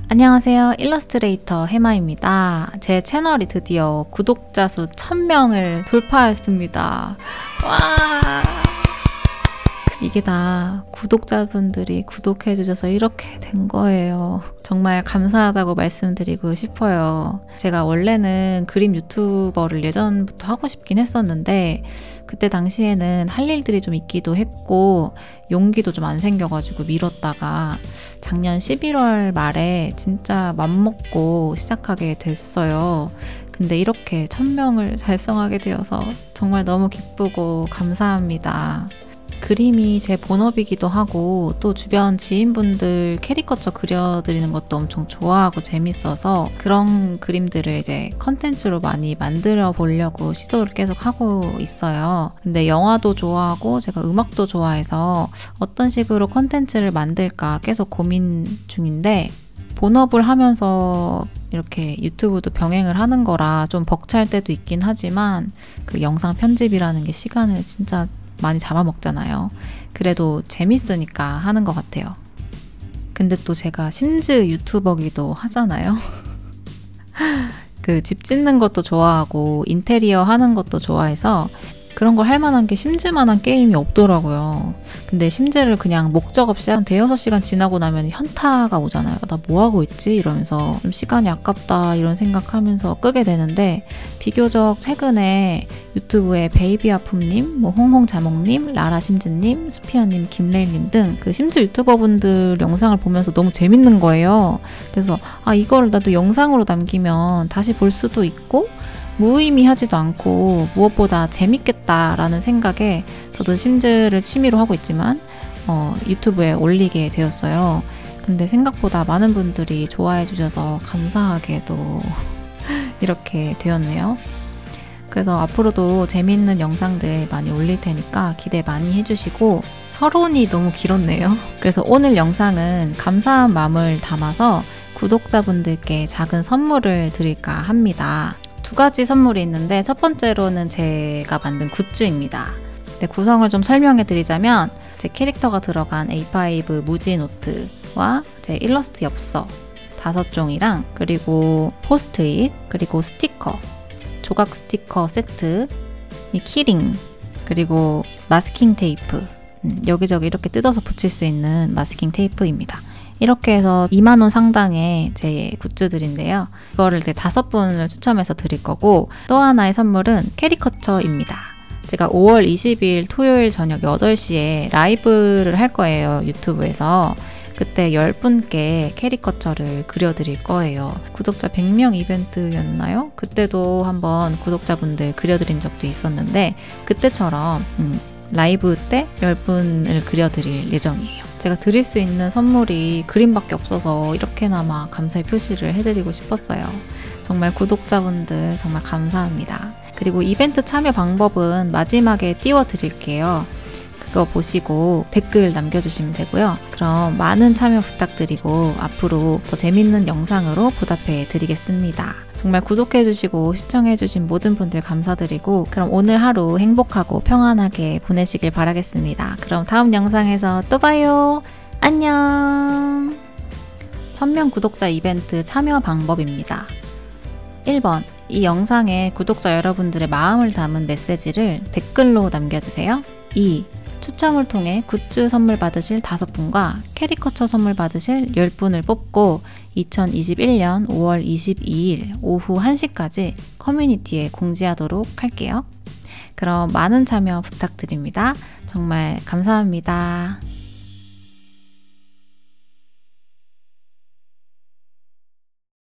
안녕하세요. 일러스트레이터 해마입니다. 제 채널이 드디어 구독자 수 1000명을 돌파했습니다. 와! 이게 다 구독자분들이 구독해주셔서 이렇게 된 거예요. 정말 감사하다고 말씀드리고 싶어요. 제가 원래는 그림 유튜버를 예전부터 하고 싶긴 했었는데 그때 당시에는 할 일들이 좀 있기도 했고 용기도 좀 안 생겨가지고 미뤘다가 작년 11월 말에 진짜 맘먹고 시작하게 됐어요. 근데 이렇게 1000명을 달성하게 되어서 정말 너무 기쁘고 감사합니다. 그림이 제 본업이기도 하고 또 주변 지인분들 캐리커처 그려드리는 것도 엄청 좋아하고 재밌어서 그런 그림들을 이제 컨텐츠로 많이 만들어 보려고 시도를 계속 하고 있어요. 근데 영화도 좋아하고 제가 음악도 좋아해서 어떤 식으로 컨텐츠를 만들까 계속 고민 중인데 본업을 하면서 이렇게 유튜브도 병행을 하는 거라 좀 벅찰 때도 있긴 하지만 그 영상 편집이라는 게 시간을 진짜 많이 잡아먹잖아요. 그래도 재밌으니까 하는 것 같아요. 근데 또 제가 심즈 유튜버기도 하잖아요. 그 집 짓는 것도 좋아하고 인테리어 하는 것도 좋아해서 그런 걸 할 만한 게 심즈만한 게임이 없더라고요. 근데 심즈를 그냥 목적 없이 한 대여섯 시간 지나고 나면 현타가 오잖아요. 나 뭐 하고 있지? 이러면서 좀 시간이 아깝다 이런 생각하면서 끄게 되는데 비교적 최근에 유튜브에 베이비아품님, 홍홍자몽님, 라라심즈님, 수피아님, 김레일님 등 그 심즈 유튜버분들 영상을 보면서 너무 재밌는 거예요. 그래서 이걸 나도 영상으로 남기면 다시 볼 수도 있고 무의미하지도 않고 무엇보다 재밌겠다라는 생각에 저도 심즈를 취미로 하고 있지만 유튜브에 올리게 되었어요. 근데 생각보다 많은 분들이 좋아해 주셔서 감사하게도 이렇게 되었네요. 그래서 앞으로도 재밌는 영상들 많이 올릴 테니까 기대 많이 해주시고 서론이 너무 길었네요. 그래서 오늘 영상은 감사한 마음을 담아서 구독자분들께 작은 선물을 드릴까 합니다. 두 가지 선물이 있는데 첫 번째로는 제가 만든 굿즈입니다. 네, 구성을 좀 설명해 드리자면 제 캐릭터가 들어간 A5 무지 노트와 제 일러스트 엽서 5종이랑 그리고 포스트잇 그리고 스티커 조각 스티커 세트 이 키링 그리고 마스킹 테이프 여기저기 이렇게 뜯어서 붙일 수 있는 마스킹 테이프입니다. 이렇게 해서 2만원 상당의 제 굿즈들인데요. 이거를 이제 5분을 추첨해서 드릴 거고 또 하나의 선물은 캐리커처입니다. 제가 5월 20일 토요일 저녁 8시에 라이브를 할 거예요. 유튜브에서. 그때 10분께 캐리커처를 그려드릴 거예요. 구독자 100명 이벤트였나요? 그때도 한번 구독자분들 그려드린 적도 있었는데 그때처럼 라이브 때 10분을 그려드릴 예정이에요. 제가 드릴 수 있는 선물이 그림밖에 없어서 이렇게나마 감사의 표시를 해드리고 싶었어요. 정말 구독자분들 정말 감사합니다. 그리고 이벤트 참여 방법은 마지막에 띄워드릴게요. 그거 보시고 댓글 남겨주시면 되고요. 그럼 많은 참여 부탁드리고 앞으로 더 재밌는 영상으로 보답해 드리겠습니다. 정말 구독해주시고 시청해주신 모든 분들 감사드리고 그럼 오늘 하루 행복하고 평안하게 보내시길 바라겠습니다. 그럼 다음 영상에서 또 봐요. 안녕. 1000명 구독자 이벤트 참여 방법입니다. 1번 이 영상에 구독자 여러분들의 마음을 담은 메시지를 댓글로 남겨주세요. 2. 추첨을 통해 굿즈 선물 받으실 5분과 캐리커처 선물 받으실 10분을 뽑고 2021년 5월 22일 오후 1시까지 커뮤니티에 공지하도록 할게요. 그럼 많은 참여 부탁드립니다. 정말 감사합니다.